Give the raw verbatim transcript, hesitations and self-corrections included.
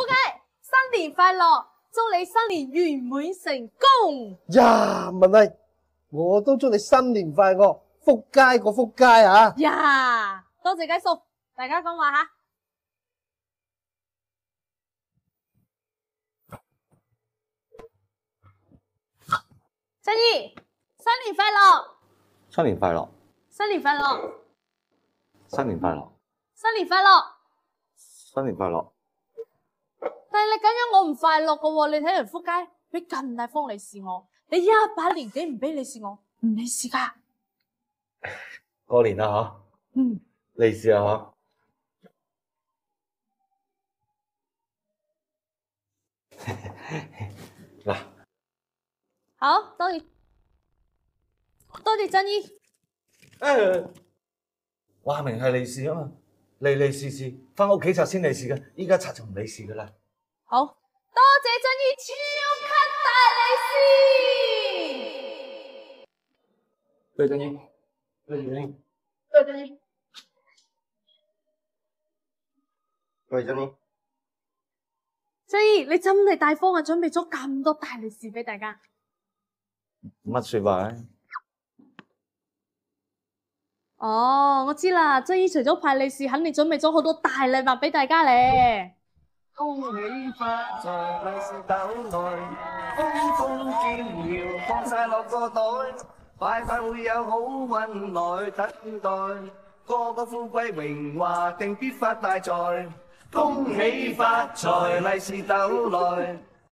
福佳，新年快樂，祝你新年圓滿成功。 呀，文麗，我都祝你新年快樂，福佳個福佳啊！ 呀，多謝雞叔，大家講話吓。振怡，新年快樂！ 新年快樂！ 新年快樂！ 新年快樂！ 新年快樂！ 新年快樂！ 但係你咁樣我唔快樂噶喎，你睇人福佳俾咁大封利是我，你一把年紀唔俾利是我，唔利是噶。 過年啦嗬， 嗯， 利是啊嗬。嗱， 好多謝多謝振怡。 誒，話明係利是啊嘛，利利是是，翻屋企拆先利是嘅，依家拆就唔利是噶啦。 好，多謝振怡超級大利是。 對振怡，對振怡， 對振怡， 對振怡。 振怡，你真係大方啊！準備咗咁多大利是俾大家。 乜說話咧？ 哦，我知啦，振怡除咗派利是，肯定準備咗好多大禮物俾大家咧。 恭喜發財，利是斗來，風風劍搖放晒落個袋，快快會有好運來等待，個個富貴榮華定必發大財，恭喜發財，利是斗來。